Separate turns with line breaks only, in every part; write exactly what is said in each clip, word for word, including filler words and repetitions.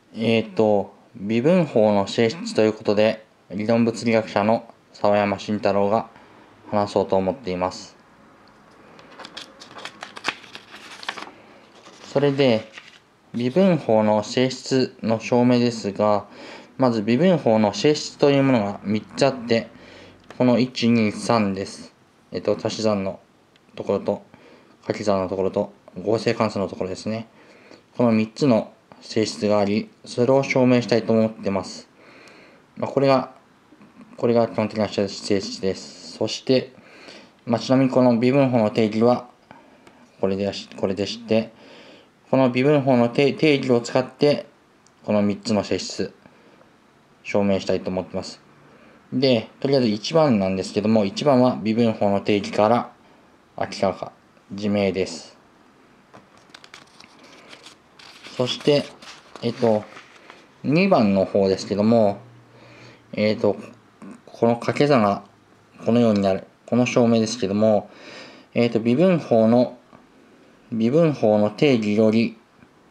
えーと、微分法の性質ということで、理論物理学者の澤山慎太郎が話そうと思っています。それで、微分法の性質の証明ですが、まず微分法の性質というものがみっつあって、このいち、に、さんです。えっと、足し算のところと、掛け算のところと、合成関数のところですね。このみっつの性質があり、それを証明したいと思っています。まあ、これが、これが基本的な性質です。そして、まあ、ちなみにこの微分法の定義は、これで、これでして、この微分法の定義を使って、このみっつの性質、証明したいと思っています。で、とりあえずいちばんなんですけども、いちばんは微分法の定義から明らか、自明です。そして、えっと、にばんの方ですけども、えっと、この掛け算がこのようになる。この証明ですけども、えっと、微分法の、微分法の定義より、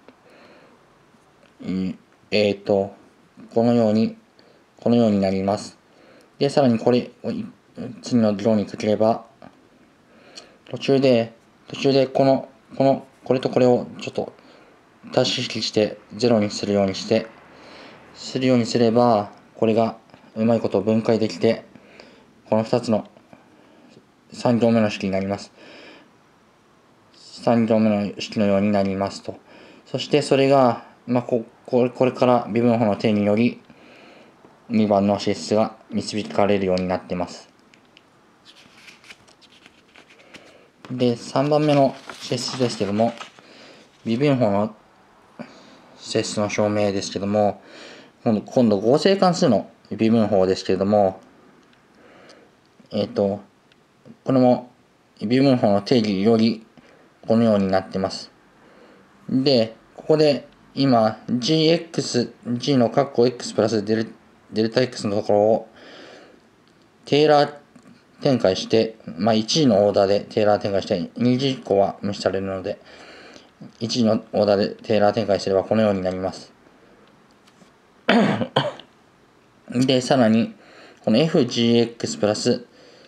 えっと、このように、このようになります。で、さらにこれ、次の議論にかければ、途中で、途中でこの、この、これとこれをちょっと足し引きしてゼロにするようにして、するようにすれば、これがうまいこと分解できて、このふたつのさん行目の式になります。さん行目の式のようになりますと。そしてそれが、まあ、ここれから微分法の定義により、にばんの性質が導かれるようになっています。で、さんばんめの性質ですけども、微分法の性質の証明ですけども、今度、今度合成関数の微分法ですけれども、えっと、これも微分法の定義よりこのようになっています。で、ここで今 gx、g の括弧 x プラスデルデルタ x のところをテーラー展開して、まあいち次のオーダーでテーラー展開して、に次以降は無視されるので、いち次のオーダーでテーラー展開すればこのようになります。で、さらに、この fgx プラス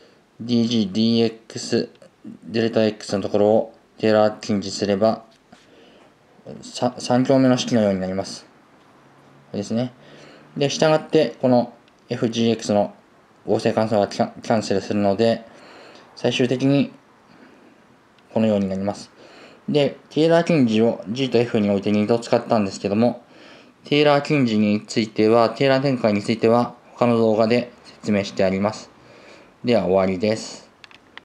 dgdx デルタ x のところをテーラー近似すれば、さん行目の式のようになります。ですね。で、従って、この fgx の合成関数はキャンセルするので、最終的にこのようになります。で、テーラー近似を g と f においてにど使ったんですけども、テーラー近似については、テーラー展開については、他の動画で説明してあります。では終わりです。